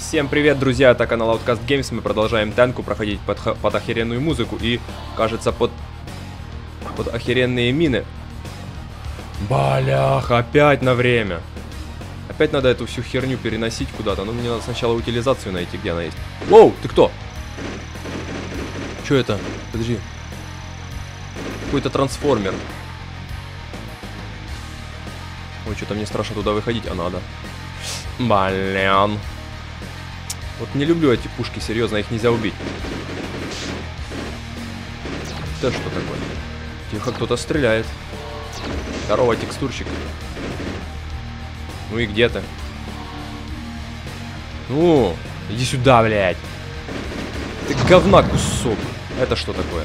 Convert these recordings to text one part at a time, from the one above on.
Всем привет, друзья, это канал Outcast Games. Мы продолжаем танку проходить под охеренную музыку и, кажется, под охеренные мины. Блях, опять на время. Опять надо эту всю херню переносить куда-то. Но мне надо сначала утилизацию найти, где она есть. Воу, ты кто? Чё это? Подожди. Какой-то трансформер. Ой, что-то мне страшно туда выходить, а надо. Блин. Вот не люблю эти пушки, серьезно, их нельзя убить. Это что такое? Тихо, кто-то стреляет. Здорово, текстурщик. Ну и где ты? Ну, иди сюда, блядь. Ты говна кусок. Это что такое?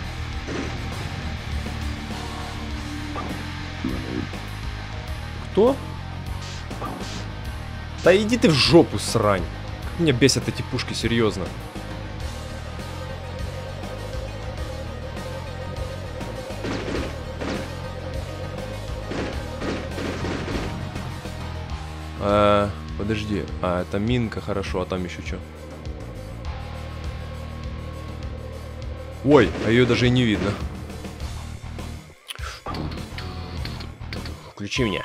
Кто? Да иди ты в жопу, срань. Как меня бесят эти пушки, серьезно. Подожди. А, это минка, хорошо, а там еще что? Ой, а ее даже и не видно. Включи меня.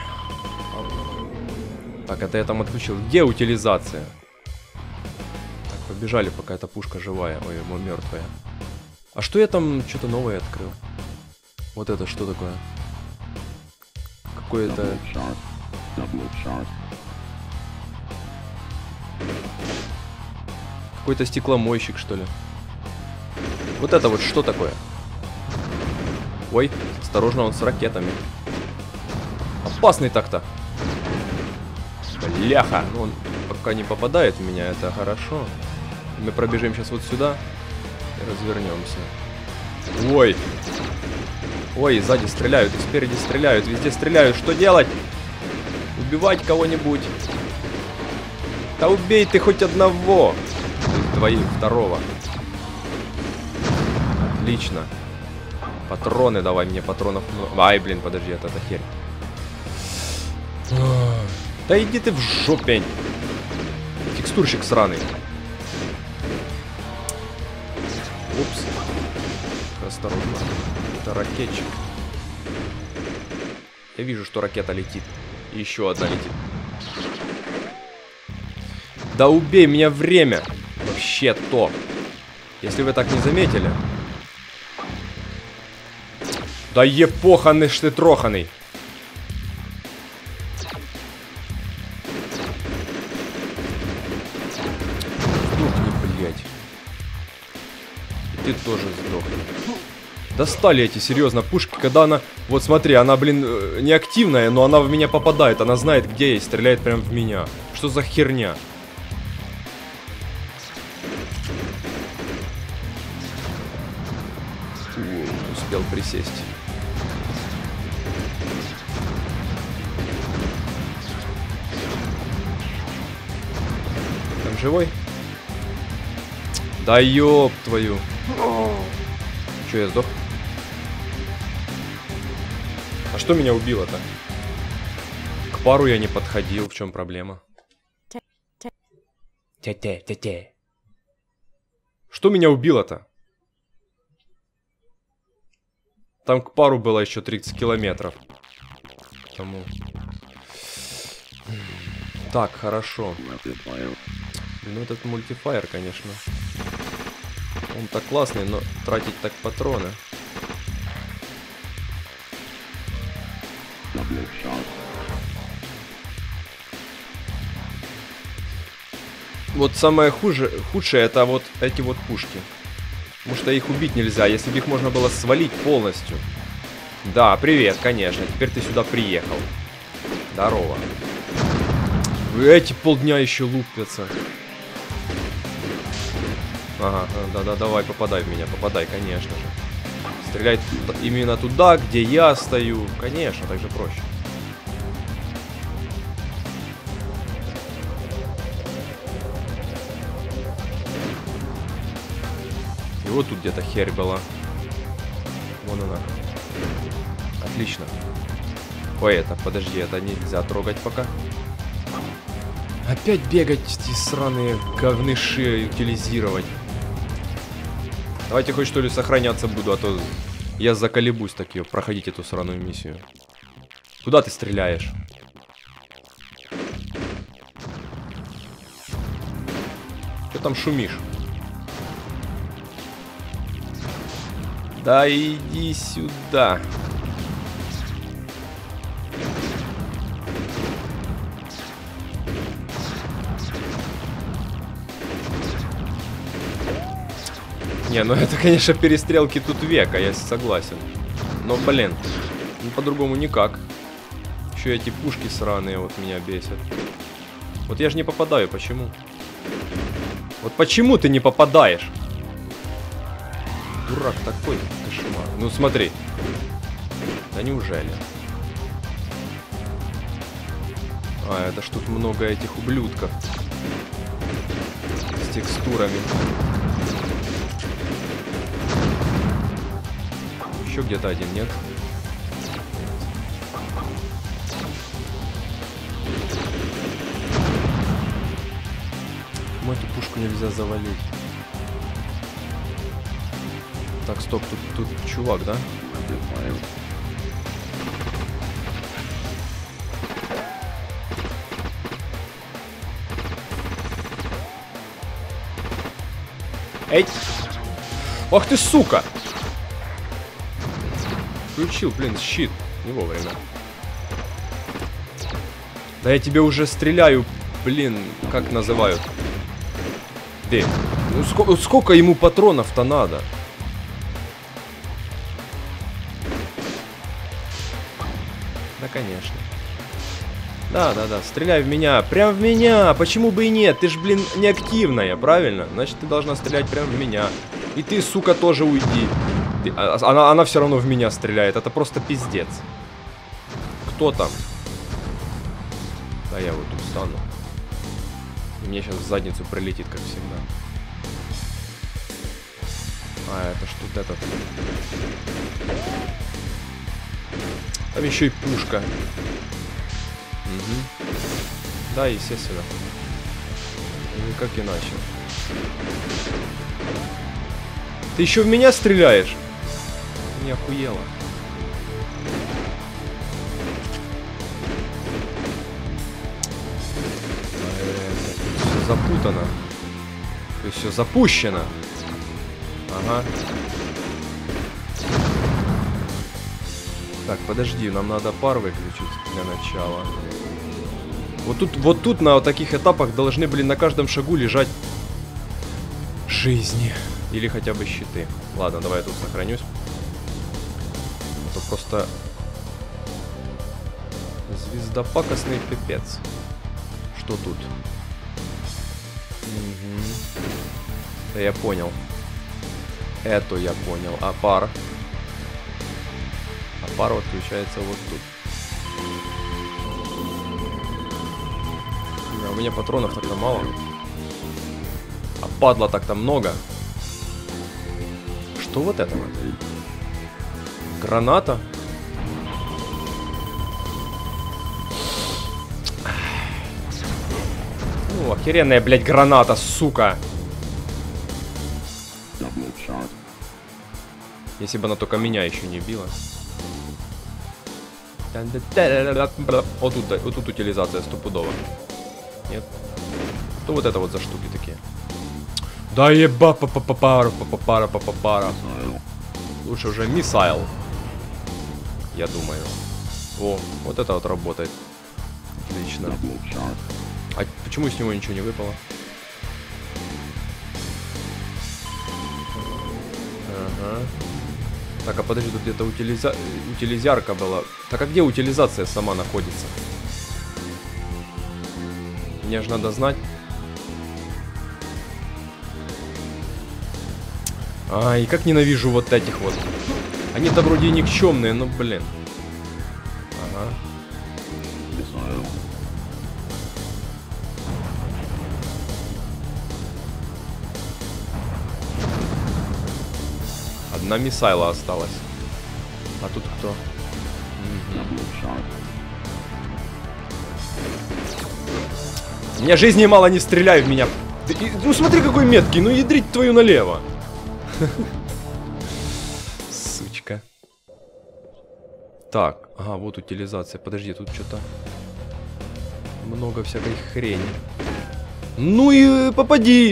Так, это я там отключил. Где утилизация? Так, побежали, пока эта пушка живая. Ой, мертвая. А что я там что-то новое открыл? Вот это что такое? Какое-то... Какой-то стекломойщик, что ли? Вот это вот что такое? Ой, осторожно, он с ракетами. Опасный так-то. Бляха, ну он пока не попадает в меня, это хорошо. Мы пробежим сейчас вот сюда и развернемся. Ой. Ой, сзади стреляют, и спереди стреляют, везде стреляют. Что делать? Убивать кого-нибудь. Да убей ты хоть одного. Двоих, второго. Отлично. Патроны давай, мне патронов. Ай, блин, подожди, это херь. Да иди ты в жопень. Текстурщик сраный. Упс. Осторожно. Это ракетчик. Я вижу, что ракета летит. И еще одна летит. Да убей меня, время. Вообще-то. Если вы так не заметили. Да епоханый ж ты троханый. Ты тоже сдохни. Достали эти, серьезно, пушки, когда она... Вот смотри, она, блин, не активная, но она в меня попадает. Она знает, где я, и стреляет прям в меня. Что за херня? Успел присесть. Там живой? Да ёб твою. Че, я сдох? А что меня убило-то? К пару я не подходил, в чем проблема? Тя-тя. Что меня убило-то? Там к пару было еще 30 километров. Тому. Так, хорошо. Ну, этот мультифайер, конечно. Он так классный, но тратить так патроны. Вот самое худшее это вот эти вот пушки. Потому что их убить нельзя, если бы их можно было свалить полностью. Да, привет, конечно, теперь ты сюда приехал. Здорово. Эти полдня еще лупятся. Ага, да, давай, попадай в меня, попадай, конечно же. Стреляй именно туда, где я стою. Конечно, так же проще. И вот тут где-то херь была. Вон она. Отлично. Ой, это, подожди, это нельзя трогать пока. Опять бегать, эти сраные говныши утилизировать. Давайте хоть что ли сохраняться буду, а то я заколебусь так ее проходить эту сраную миссию. Куда ты стреляешь? Что там шумишь? Да иди сюда. Не, ну это, конечно, перестрелки тут века, я согласен. Но, блин, ну по-другому никак. Еще эти пушки сраные вот меня бесят. Вот я же не попадаю, почему? Вот почему ты не попадаешь? Дурак такой, кошмар. Ну смотри. Да неужели? А, это ж тут много этих ублюдков. С текстурами. Еще где-то один, нет? Почему эту пушку нельзя завалить? Так, стоп, тут чувак, да? Эй! Ах ты, сука! Включил, блин, щит. Не вовремя. Да я тебе уже стреляю, блин, как называют? Где? Ну сколько ему патронов-то надо? Да, конечно. Да, стреляй в меня. Прям в меня. Почему бы и нет? Ты ж, блин, неактивная, правильно? Значит, ты должна стрелять прям в меня. И ты, сука, тоже уйди. Она все равно в меня стреляет. Это просто пиздец. Кто там? Да я вот тут встану. И мне сейчас в задницу прилетит, как всегда. А, это ж тут этот. Там еще и пушка. Угу. Да, естественно. Как иначе. Ты еще в меня стреляешь? Не охуела. Все запутано. То есть все запущено. Ага. Так, подожди, нам надо пар выключить для начала. Вот тут на вот таких этапах должны, блин, на каждом шагу лежать жизни. Или хотя бы щиты. Ладно, давай я тут сохранюсь. А то просто звездопакостный пипец. Что тут? Угу. Да я понял. Это я понял. А пар? А пар отключается вот тут. Да, у меня патронов так-то мало. А падла так-то много. Что вот это вот? Граната? Ну, охеренная, блядь, граната, сука. Если бы она только меня еще не била. Вот тут утилизация стопудово. Нет? Что вот это вот за штуки такие? Да еба пара. Лучше уже миссайл. Я думаю. О, вот это вот работает. Отлично. А почему с него ничего не выпало? Ага. Так, а подожди, тут где-то утилизярка была. Так, а где утилизация сама находится? Мне же надо знать. Ай, как ненавижу вот этих вот. Они-то вроде никчемные, но, блин. Ага. Одна миссайла осталась. А тут кто? У меня жизни мало, не стреляй в меня. Ну смотри, какой меткий, ну ядрить твою налево. Сучка. Так, ага, вот утилизация. Подожди, тут что-то много всякой хрени. Ну и попади.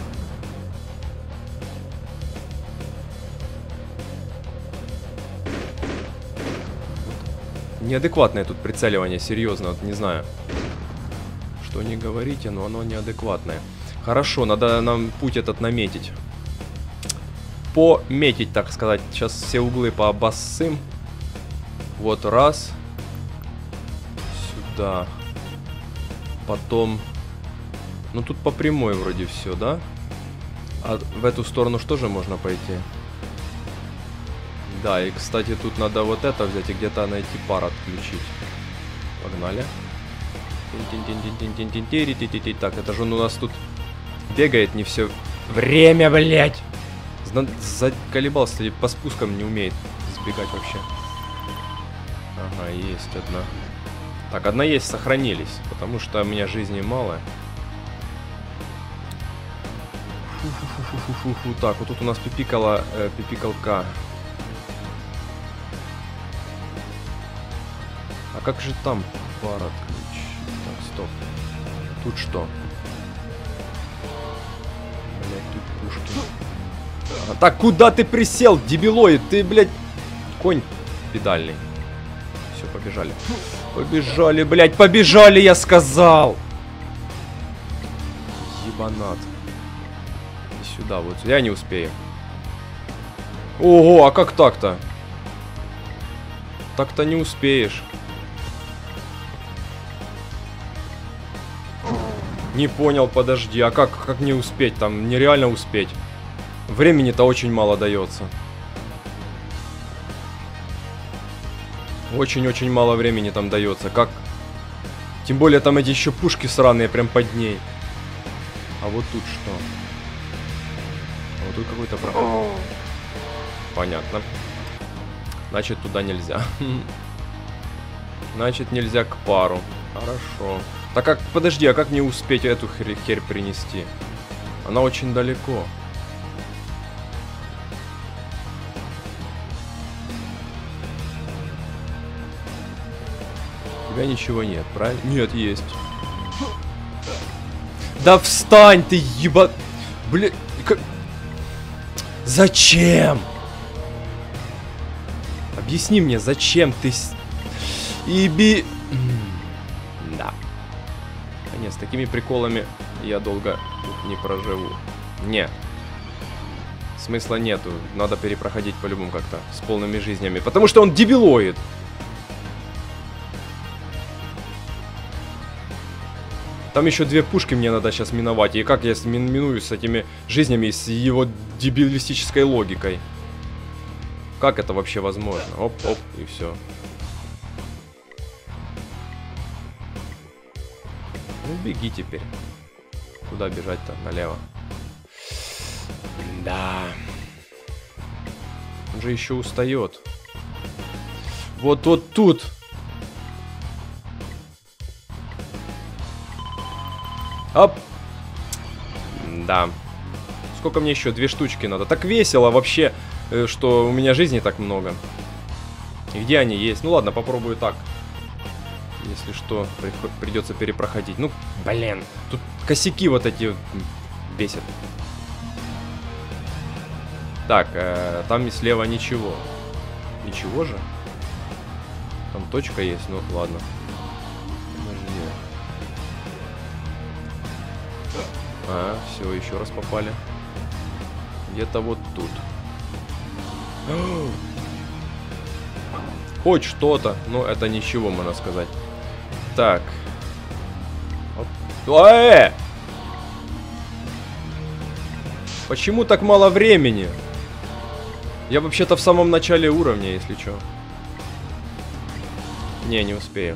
Неадекватное тут прицеливание, серьезно, вот не знаю. Что не говорите, но оно неадекватное. Хорошо, надо нам путь этот наметить. Пометить, так сказать. Сейчас все углы пообоссым. Вот раз. Сюда. Потом. Ну тут по прямой вроде все, да? А в эту сторону что же можно пойти? Да, и кстати тут надо вот это взять и где-то найти пар отключить. Погнали. Так, это же он у нас тут бегает не все время, блять. Заколебался, по спускам не умеет сбегать вообще. Ага, есть одна. Так, одна есть, сохранились, потому что у меня жизни мало. Фу-фу-фу-фу-фу-фу. Так, вот тут у нас пипикалка. А как же там пар отключить? Так, стоп. Тут что? Блять, тут пушки. А, так, куда ты присел, дебилоид? Ты, блядь, конь педальный. Все, побежали. Побежали, блядь, побежали, я сказал! Ебанат. И сюда, вот. Я не успею. Ого, а как так-то? Так-то не успеешь. Не понял, подожди, а как не успеть? Там нереально успеть. Времени-то очень мало дается. Очень-очень мало времени там дается. Как? Тем более там эти еще пушки сраные прям под ней. А вот тут что? А вот тут какой-то проход. Понятно. Значит, туда нельзя. Значит, нельзя к пару. Хорошо. Так как, подожди, а как мне успеть эту херь принести? Она очень далеко. У тебя ничего нет, правильно? Нет, есть. Да встань ты, еба... Бля... Как... Зачем? Объясни мне, зачем ты... Да. Нет, с такими приколами я долго тут не проживу. Не. Смысла нету. Надо перепроходить по-любому как-то. С полными жизнями. Потому что он дебилоид. Там еще две пушки мне надо сейчас миновать. И как я миную с этими жизнями и с его дебилистической логикой? Как это вообще возможно? Оп-оп, и все. Ну, беги теперь. Куда бежать-то? Налево. Да. Он же еще устает. Вот тут. Оп. Да. Сколько мне еще? 2 штучки надо. Так весело вообще, что у меня жизни так много. И где они есть? Ну ладно, попробую так. Если что, придется перепроходить. Ну, блин. Тут косяки вот эти бесят. Так, там и слева ничего. Ничего же? Там точка есть, ну ладно. Подожди. А, все, еще раз попали. Где-то вот тут. Хоть что-то, но это ничего, можно сказать. Так. Почему так мало времени? Я вообще-то в самом начале уровня, если что. Не успею.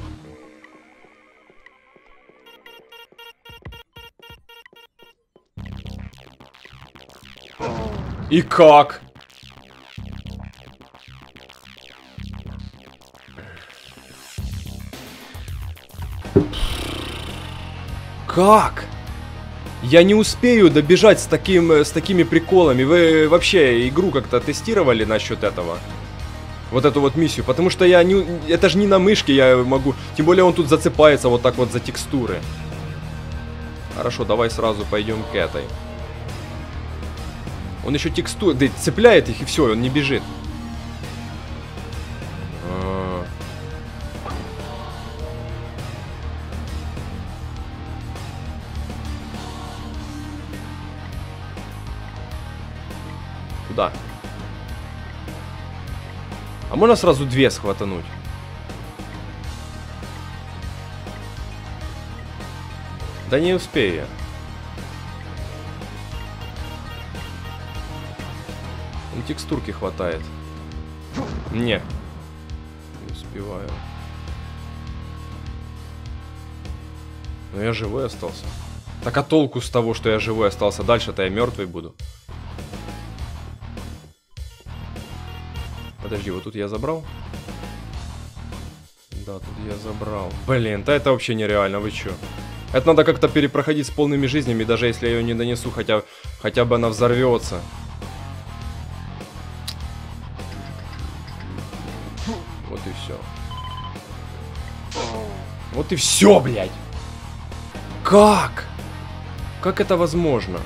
И как? Как? Я не успею добежать с такими приколами. Вы вообще игру как-то тестировали насчет этого? Вот эту вот миссию. Потому что я не... Это же не на мышке я могу... Тем более он тут зацепается вот так вот за текстуры. Хорошо, давай сразу пойдем к этой. Он еще текстуры... Да, цепляет их и все, он не бежит. Куда? А можно сразу две схватануть? Да не успею я. Текстурки хватает. Не успеваю. Но я живой остался. Так а толку с того, что я живой остался? Дальше-то я мертвый буду. Подожди, вот тут я забрал? Да, тут я забрал. Блин, да это вообще нереально, вы чё? Это надо как-то перепроходить с полными жизнями, даже если я ее не донесу, хотя бы она взорвется. Вот и все. Вот и все, блядь. Как? Как это возможно?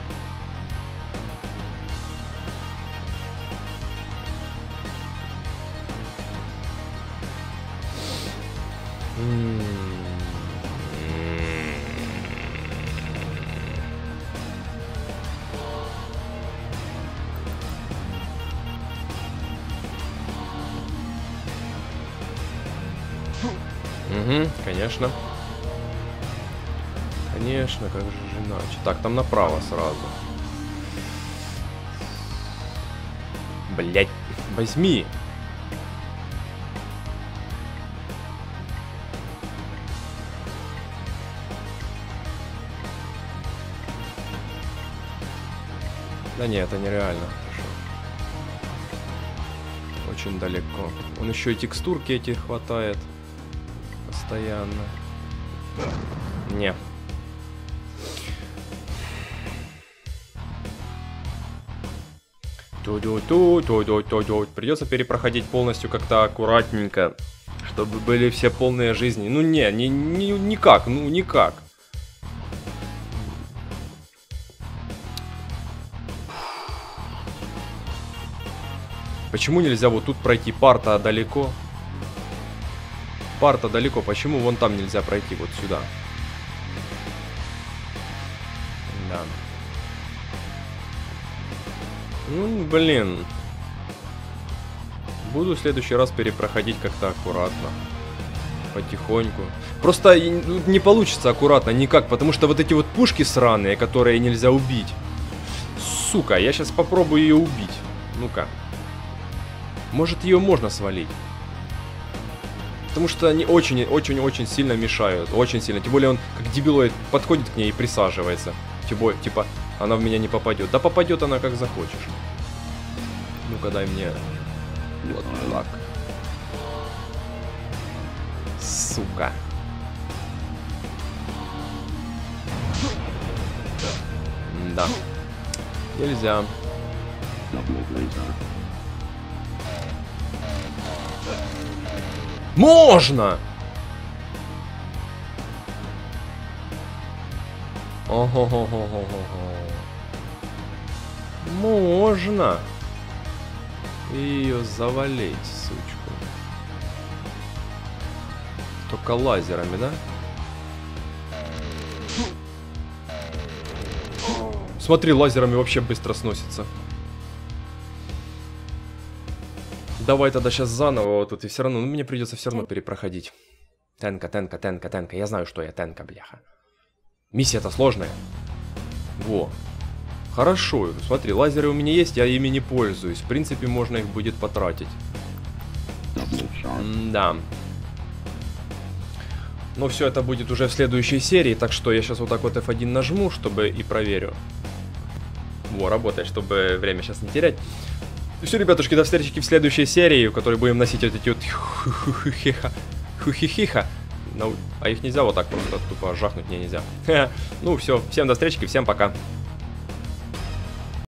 Угу, конечно. Конечно, как же иначе. Так, там направо сразу. Блять, возьми. Да нет, это нереально. Очень далеко. Он еще и текстурки эти хватает. Постоянно. Не. Придется перепроходить полностью как-то аккуратненько, чтобы были все полные жизни. Ну не, никак, ну никак. Почему нельзя вот тут пройти? Пар-то далеко. Пар-то далеко. Почему вон там нельзя пройти? Вот сюда. Да. Ну, блин. Буду в следующий раз перепроходить как-то аккуратно. Потихоньку. Просто не получится аккуратно никак, потому что вот эти вот пушки сраные, которые нельзя убить. Сука, я сейчас попробую ее убить. Ну-ка. Может, ее можно свалить. Потому что они очень-очень сильно мешают. Очень сильно. Тем более он, как дебилоид, подходит к ней и присаживается. Типа, она в меня не попадет. Да попадет она как захочешь. Ну-ка, дай мне. Вот так. Сука. Да. Нельзя. Можно! Ого-го-го-го-го. Можно. Ее завалить, сучку. Только лазерами, да? Смотри, лазерами вообще быстро сносится. Давай тогда сейчас заново вот тут, и все равно, ну мне придется все равно перепроходить. Тенка. Я знаю, что я тенка, бляха. Миссия-то сложная. Во. Хорошо, смотри, лазеры у меня есть, я ими не пользуюсь. В принципе, можно их будет потратить. Да. Но все это будет уже в следующей серии, так что я сейчас вот так вот F1 нажму, чтобы и проверю. Во, работает, чтобы время сейчас не терять. Все, ребятушки, до встречи в следующей серии, в которой будем носить вот эти вот хухихиха. А их нельзя вот так просто тупо жахнуть, мне нельзя. Ну все, всем до встречи, всем пока.